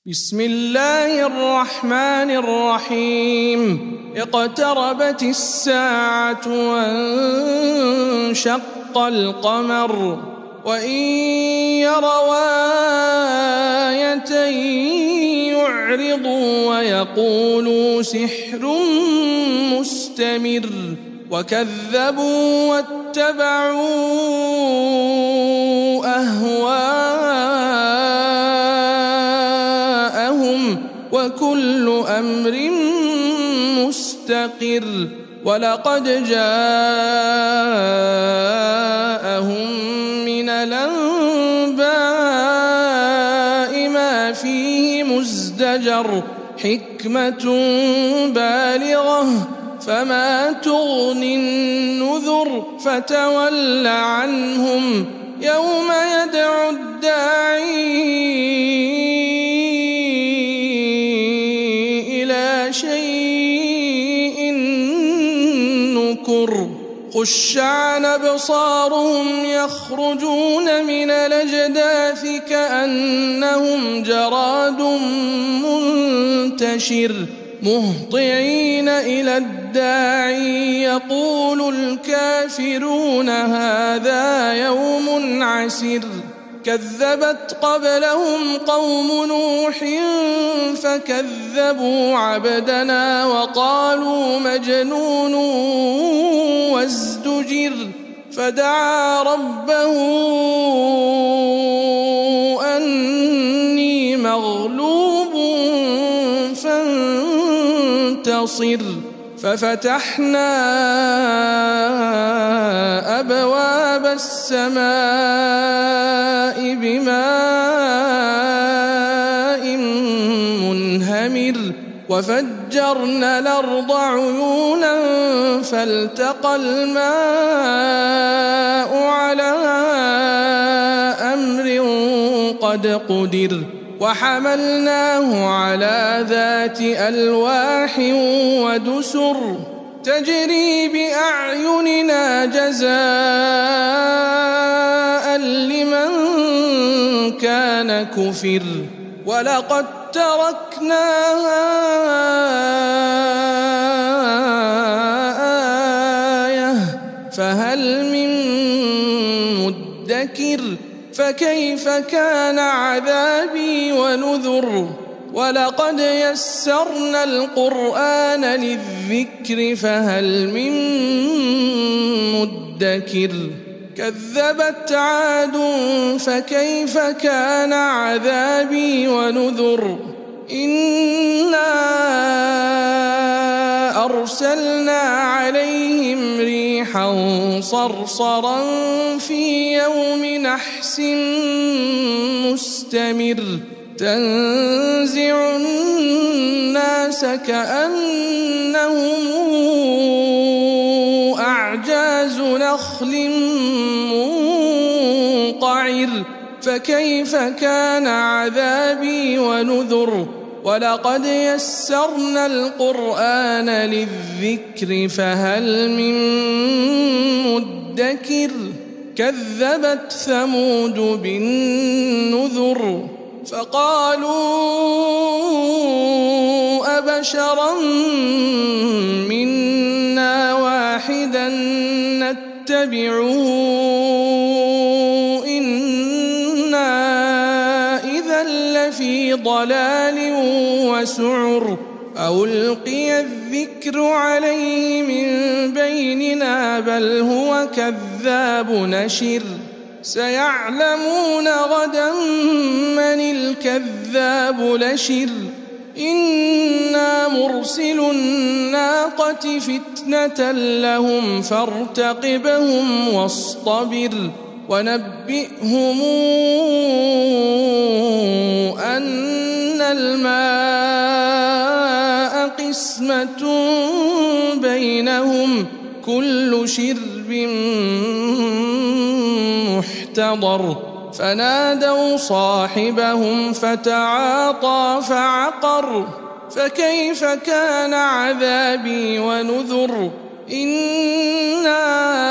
بسم الله الرحمن الرحيم. اقتربت الساعة وانشق القمر وإن يروا آية يعرضوا ويقولوا سحر مستمر وكذبوا واتبعوا أهواءهم وكل أمر مستقر ولقد جاءهم من الأنباء ما فيه مزدجر حكمة بالغة فما تغني النذر فتول عنهم يوم يدعو الداعي إلى شيء نكر خش عن أبصارهم يخرجون من الأجداث كأنهم جراد منتشر مهطعين إلى الداعي يقول الكافرون هذا يوم عسر كذبت قبلهم قوم نوح فكذبوا عبدنا وقالوا مجنون وازدجر فدعا ربه أني مغلوب فانتصر ففتحنا أبواب السماء بماء منهمر وفجرنا الأرض عيونا فالتقى الماء على أمر قد قدر وحملناه على ذات ألواح ودسر تجري بأعيننا جزاء لمن كان كفر ولقد تركناها آية فهل من مدكر فكيف كان عذابي ونذر ولقد يسرنا القرآن للذكر فهل من مدكر كذبت عاد فكيف كان عذابي ونذر إنا أرسلنا عليهم ريحا صرصرا في يوم نحس مستمر تنزع الناس كأنهم أعجاز نخل منقعر فكيف كان عذابي ونذر ولقد يسرنا القرآن للذكر فهل من مدكر كذبت ثمود بالنذر فقالوا أبشرا منا واحدا نتبعه إنا إذا لفي ضلال وسعر ألقي الذكر عليه من بيننا بل هو كذاب نشر سيعلمون غدا من الكذاب لشر إنا مرسل الناقة فتنة لهم فارتقبهم واصطبر ونبئهم أن الماء قسمة بينهم كل شرب محتضر فنادوا صاحبهم فتعاطى فعقر فكيف كان عذابي ونذر إنا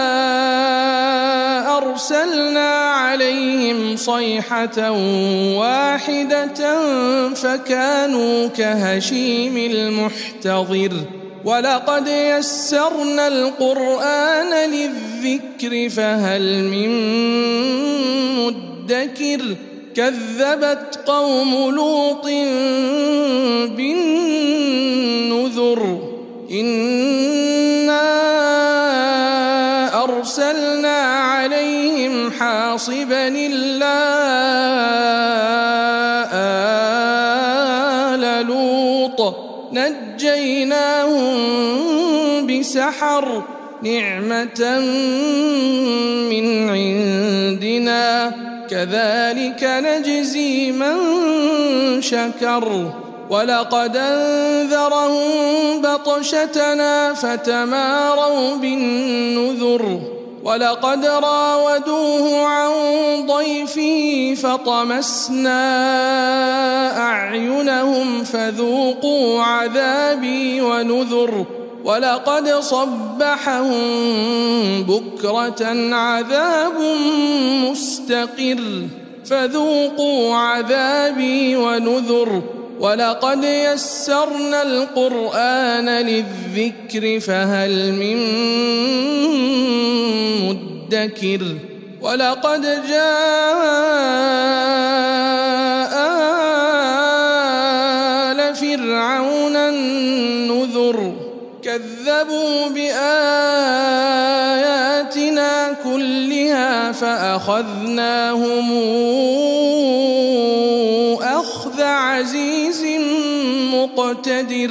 أرسلنا عليهم صيحة واحدة فكانوا كهشيم المحتضر ولقد يسرنا القرآن للذكر فهل من مدكر كذبت قوم لوط بالنذر إنا أرسلنا عليهم حاصبا إلا آل لوط نجيناهم بسحر نعمة من عندنا كذلك نجزي من شكر ولقد أنذرهم بطشتنا فتماروا بالنذر ولقد راودوه عن ضيفه فطمسنا أعينهم فذوقوا عذابي ونذر ولقد صبحهم بكرة عذاب مستقر فذوقوا عذابي ونذر ولقد يسرنا القرآن للذكر فهل من مدكر ولقد جاء آل فرعون النذر كذبوا بآياتنا كلها فأخذناهم أخذ عزيز مقتدر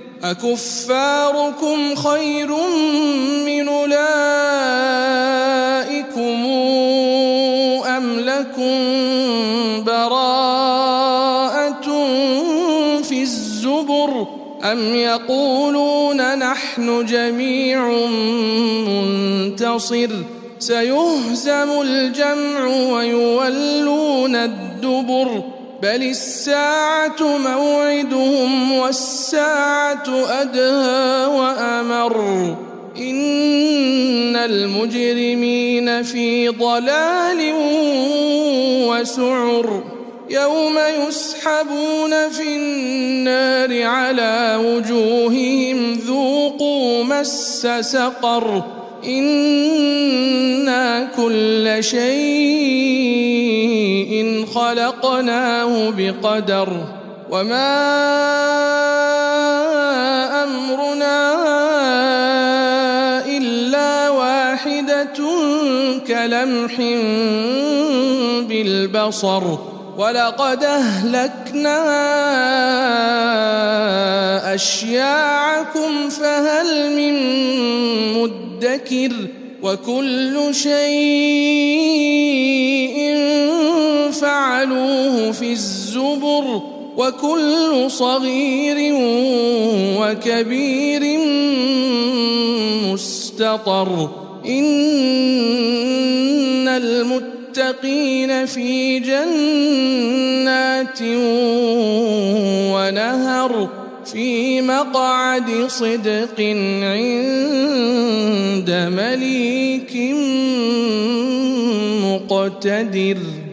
أكفاركم خير من أولئكم أم لكم براءة في الزبر أم يقولون نحن جميع منتصر سيهزم الجمع ويولون الدبر بل الساعة موعدهم والساعة أدهى وأمر إن المجرمين في ضلال وسعر يوم يسحبون في النار على وجوههم ذوقوا مس سقر إنا كل شيء خلقناه بقدر وما أمرنا إلا واحدة كلمح بالبصر ولقد أهلكنا أشياعكم فهل من مدكر وكل شيء فعلوه في الزبر وكل صغير وكبير مستطر إن المتقين في جنات ونهر في مقعد صدق عند مليك مقتدر.